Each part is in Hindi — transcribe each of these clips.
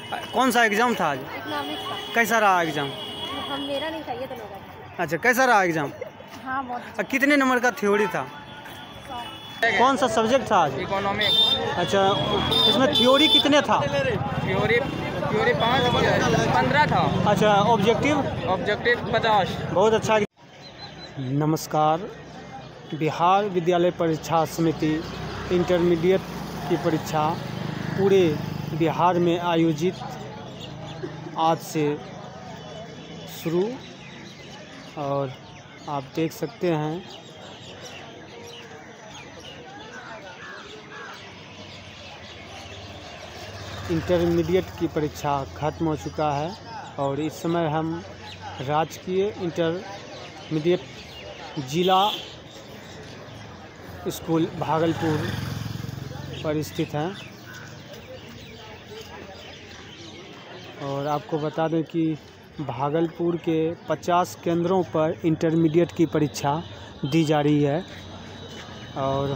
कौन सा एग्ज़ाम था आज? इकोनॉमिक्स का। कैसा रहा एग्ज़ाम? हम मेरा नहीं था, ये तो लोग हैं। अच्छा, कैसा रहा एग्ज़ाम? हाँ बहुत। कितने नंबर का थ्योरी था? कौन सा सब्जेक्ट था आज? इकोनॉमिक्स। अच्छा, इसमें थ्योरी कितने था? थ्योरी 15 था। अच्छा, ऑब्जेक्टिव? ऑब्जेक्टिव 50। बहुत अच्छा। नमस्कार। बिहार विद्यालय परीक्षा समिति इंटरमीडिएट की परीक्षा पूरे बिहार में आयोजित आज से शुरू, और आप देख सकते हैं इंटरमीडिएट की परीक्षा ख़त्म हो चुका है और इस समय हम राजकीय इंटरमीडिएट जिला स्कूल भागलपुर पर स्थित हैं। और आपको बता दें कि भागलपुर के 50 केंद्रों पर इंटरमीडिएट की परीक्षा दी जा रही है और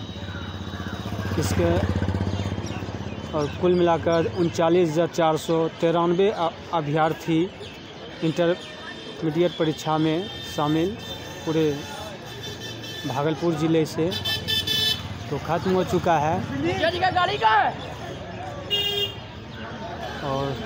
कुल मिलाकर 39,493 अभ्यर्थी इंटरमीडिएट परीक्षा में शामिल पूरे भागलपुर ज़िले से तो ख़त्म हो चुका है। और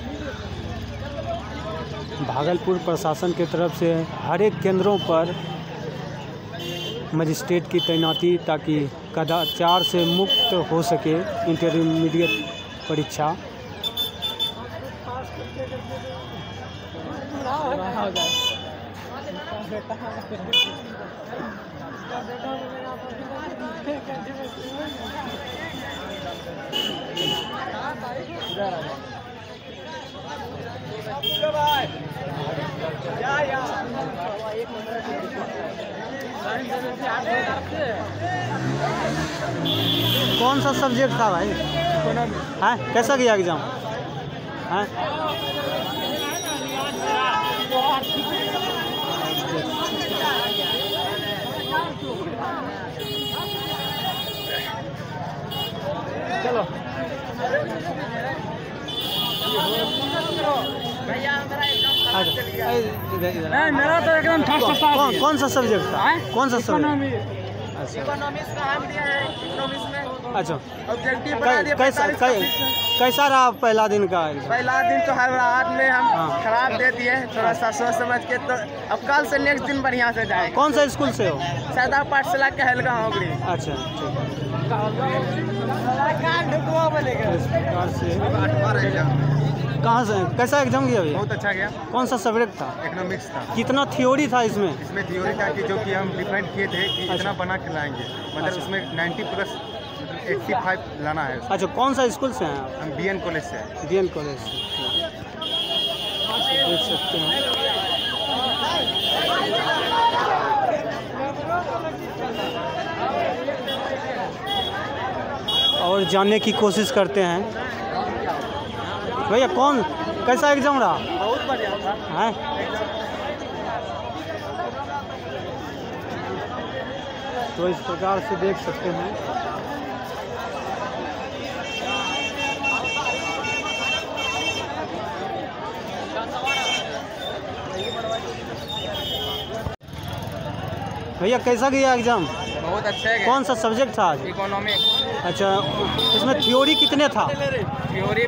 भागलपुर प्रशासन की तरफ से हर एक केंद्रों पर मजिस्ट्रेट की तैनाती, ताकि कदाचार से मुक्त हो सके इंटरमीडिएट परीक्षा। कौन सा सब्जेक्ट था भाई? हैं, कैसा गया एग्ज़ाम? हैं, चलो मेरा तो एकदम कौन सा सब्जेक्ट था? कौन सा सब्जेक्ट? इकोनॉमिक्स का हम दिया है। इकोनॉमिक्स में अच्छा, ऑब्जेक्टिव बना दिया। कैसा रहा पहला दिन का? पहला दिन तो हाथ में हम खराब दे दिए, थोड़ा सा सोच समझ के। तो अब कल से नेक्स्ट दिन बढ़िया से जाए। कौन सा स्कूल से हो? सदा पाठशाला के हल्का होगी। अच्छा, कहाँ से? कैसा एग्जाम गया भैया? बहुत अच्छा गया। कौन सा सब्जेक्ट था? इकोनॉमिक्स था। कितना थ्योरी था इसमें? इसमें थ्योरी था कि जो कि हम डिफाइन किए थे कि इतना बना के लाएंगे, मतलब अच्छा। उसमें 90 प्लस 85 लाना है। अच्छा, कौन सा स्कूल से हैं आप? हम BN कॉलेज से हैं। BN कॉलेज से। देख सकते हैं और जानने की कोशिश करते हैं। भैया, कैसा एग्जाम रहा? बहुत बढ़िया था। तो इस प्रकार से देख सकते हैं भैया, कैसा गया एग्जाम? बहुत अच्छा है। कौन सा सब्जेक्ट था आज? इकोनॉमिक्स। अच्छा, इसमें थ्योरी कितने था? थ्योरी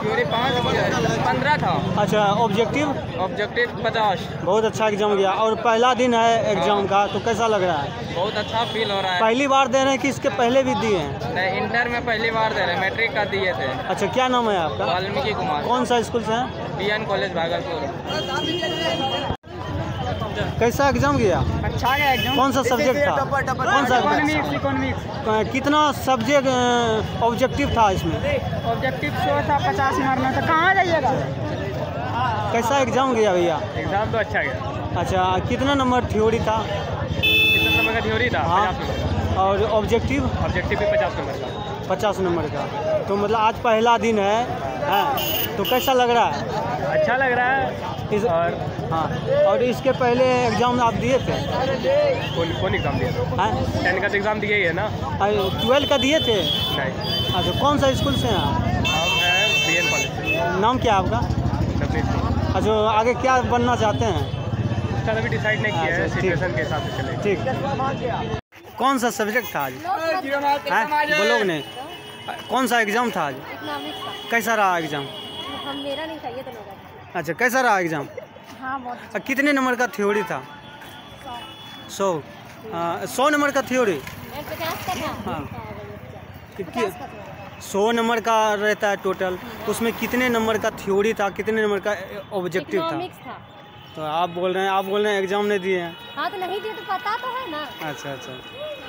15 था। अच्छा, ऑब्जेक्टिव? ऑब्जेक्टिव 50। बहुत अच्छा एग्जाम गया। और पहला दिन है एग्जाम का, तो कैसा लग रहा है? बहुत अच्छा फील हो रहा है। पहली बार दे रहे हैं कि इसके पहले भी दिए हैं? नहीं, इंटर में पहली बार दे रहे हैं, मैट्रिक का दिए थे। अच्छा, क्या नाम है आपका? वाल्मीकि कुमार। कौन सा स्कूल से हैं? BN college Bhagalpur. कैसा एग्जाम गया? अच्छा गया एग्जाम। कौन सा सब्जेक्ट था? कौन सा? इकोनॉमिक्स। कितना सब्जेक्ट ऑब्जेक्टिव था इसमें? ऑब्जेक्टिव 100 था, 50 मारना था। कहाँ जाइएगा? कैसा एग्जाम गया भैया? एग्जाम तो अच्छा गया। अच्छा, कितना नंबर थ्योरी था? कितना नंबर का थ्योरी था? हाँ। 50 नंबर। और ऑब्जेक्टिव? ऑब्जेक्टिव भी 50 नंबर का। 50 नंबर का। तो मतलब आज पहला दिन है, तो कैसा लग रहा है? अच्छा लग रहा है। और हाँ, और इसके पहले एग्जाम आप दिए थे? कौन एग्जाम दिया? हाँ, 10 का तो एग्जाम दिए ही है ना। 12 का दिए थे? नहीं। अच्छा, कौन सा स्कूल से हैं आप? हम हैं BN कॉलेज से। नाम क्या है आपका? नवनीत सिंह। अच्छा, आगे क्या बनना चाहते हैं? उसका अभी डिसाइड नहीं किया है, अच्छा, सिचुएशन के हिसाब से चलेगा। ठीक। कौन सा सब्जेक्ट था आज? बोलोगे नहीं? कौन सा एग्ज़ाम था आज? इकोनॉमिक्स था। कैसा रहा एग्ज़ाम? हम मेरा नहीं था, ये तो लोग हैं। अच्छा, कैसा रहा एग्ज़ाम? हाँ बहुत अच्छा। कितने नंबर का थ्योरी था? 100। 100 नंबर का थ्योरी? 50 का था। हाँ। 50 का था। 100 नंबर का रहता है टोटल, उसमें कितने नंबर का थ्योरी था, कितने नंबर का ऑब्जेक्टिव था? इकोनॉमिक्स था। तो आप बोल रहे हैं एग्ज़ाम नहीं दिए हैं। हाँ तो नहीं दिए तो पता तो है ना। अच्छा अच्छा।